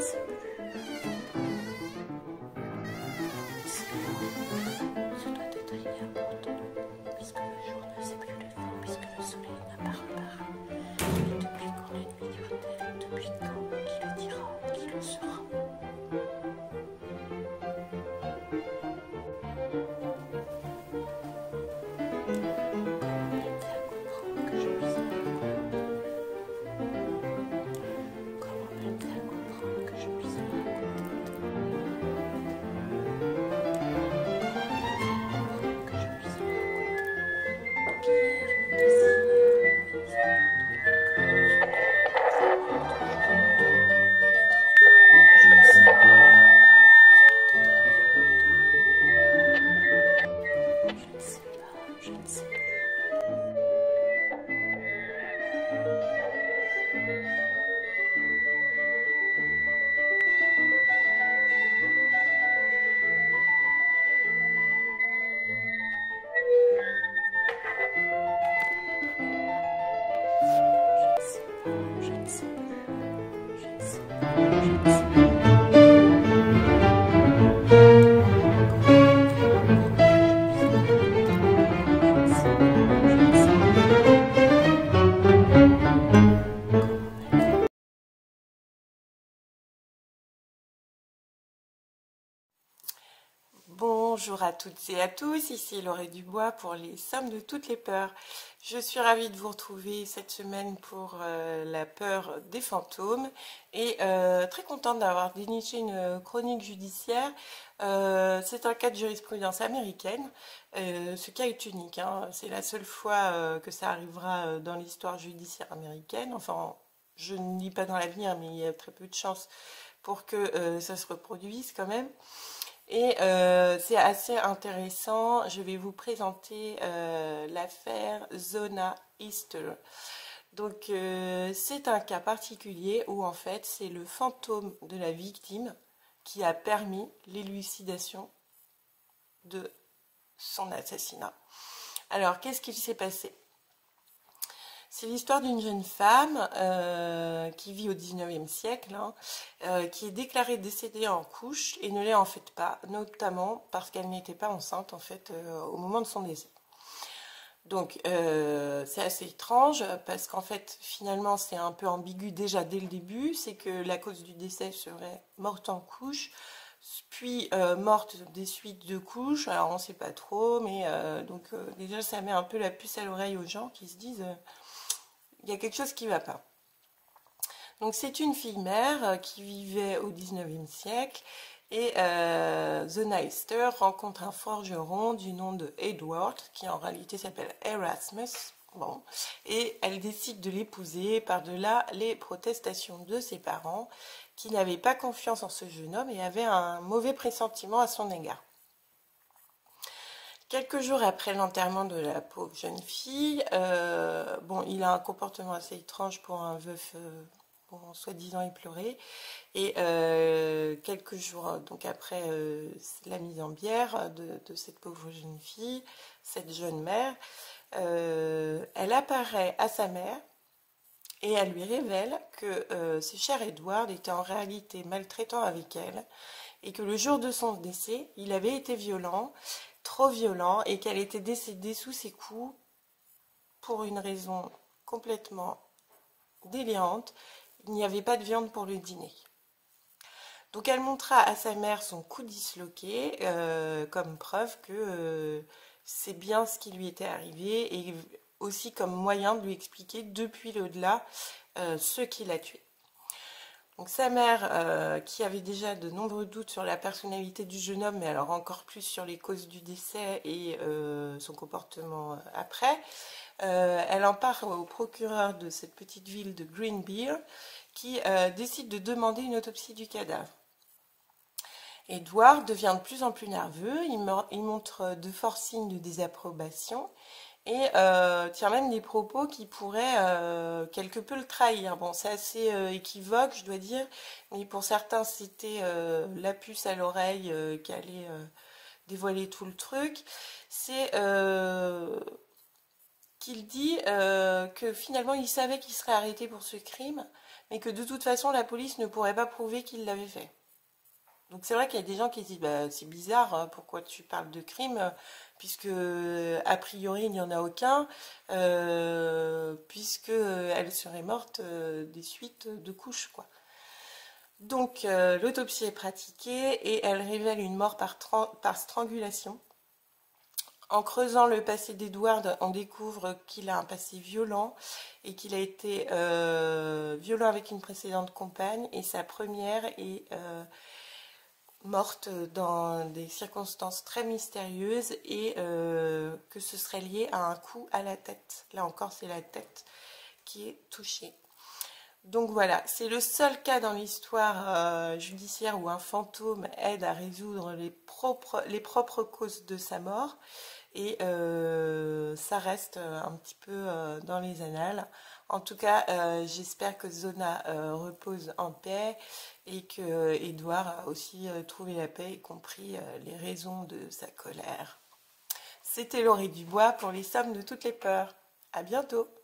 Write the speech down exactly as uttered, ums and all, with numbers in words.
Bonjour à toutes et à tous, ici Laurée Dubois pour les sommes de toutes les peurs. Je suis ravie de vous retrouver cette semaine pour euh, la peur des fantômes et euh, très contente d'avoir déniché une chronique judiciaire. Euh, c'est un cas de jurisprudence américaine. Euh, ce cas est unique, hein. C'est la seule fois euh, que ça arrivera dans l'histoire judiciaire américaine. Enfin, je ne dis pas dans l'avenir, mais il y a très peu de chances pour que euh, ça se reproduise quand même. Et euh, c'est assez intéressant. Je vais vous présenter euh, l'affaire Zona Easter. Donc euh, c'est un cas particulier où en fait c'est le fantôme de la victime qui a permis l'élucidation de son assassinat. Alors qu'est-ce qu'il s'est passé ? C'est l'histoire d'une jeune femme euh, qui vit au dix-neuvième siècle, hein, euh, qui est déclarée décédée en couche et ne l'est en fait pas, notamment parce qu'elle n'était pas enceinte en fait euh, au moment de son décès. Donc euh, c'est assez étrange parce qu'en fait finalement c'est un peu ambigu déjà dès le début, c'est que la cause du décès serait morte en couche, puis euh, morte des suites de couches, alors on ne sait pas trop, mais euh, donc euh, déjà ça met un peu la puce à l'oreille aux gens qui se disent... Euh, il y a quelque chose qui ne va pas. Donc c'est une fille mère qui vivait au dix-neuvième siècle et euh, Zona Easter rencontre un forgeron du nom de Edward qui en réalité s'appelle Erasmus. Bon, et elle décide de l'épouser par-delà les protestations de ses parents qui n'avaient pas confiance en ce jeune homme et avaient un mauvais pressentiment à son égard. Quelques jours après l'enterrement de la pauvre jeune fille, euh, bon, il a un comportement assez étrange pour un veuf, euh, bon, soi-disant éploré. Et euh, quelques jours donc après euh, la mise en bière de, de cette pauvre jeune fille, cette jeune mère, euh, elle apparaît à sa mère et elle lui révèle que euh, ce cher Edward était en réalité maltraitant avec elle et que le jour de son décès, il avait été violent, trop violent, et qu'elle était décédée sous ses coups pour une raison complètement délirante. Il n'y avait pas de viande pour le dîner. Donc elle montra à sa mère son cou disloqué euh, comme preuve que euh, c'est bien ce qui lui était arrivé et aussi comme moyen de lui expliquer depuis l'au-delà euh, ce qui l'a tué. Donc sa mère, euh, qui avait déjà de nombreux doutes sur la personnalité du jeune homme, mais alors encore plus sur les causes du décès et euh, son comportement après, euh, elle en parle au procureur de cette petite ville de Greenbeer, qui euh, décide de demander une autopsie du cadavre. Edward devient de plus en plus nerveux, il, me, il montre de forts signes de désapprobation, et euh, tient même des propos qui pourraient euh, quelque peu le trahir. Bon, c'est assez euh, équivoque, je dois dire, mais pour certains, c'était euh, la puce à l'oreille euh, qui allait euh, dévoiler tout le truc. C'est euh, qu'il dit euh, que finalement il savait qu'il serait arrêté pour ce crime, mais que de toute façon la police ne pourrait pas prouver qu'il l'avait fait. Donc c'est vrai qu'il y a des gens qui disent bah, c'est bizarre, hein, pourquoi tu parles de crime, puisque a priori il n'y en a aucun, euh, puisque elle serait morte euh, des suites de couches, quoi. Donc euh, l'autopsie est pratiquée et elle révèle une mort par, par strangulation. En creusant le passé d'Edward, on découvre qu'il a un passé violent et qu'il a été euh, violent avec une précédente compagne, et sa première est euh, morte dans des circonstances très mystérieuses, et euh, que ce serait lié à un coup à la tête. Là encore, c'est la tête qui est touchée. Donc voilà, c'est le seul cas dans l'histoire euh, judiciaire où un fantôme aide à résoudre les propres, les propres causes de sa mort. Et euh, ça reste un petit peu euh, dans les annales. En tout cas, euh, j'espère que Zona euh, repose en paix et que Edward a aussi euh, trouvé la paix et compris euh, les raisons de sa colère. C'était Laurie Dubois pour les sommes de toutes les peurs. À bientôt!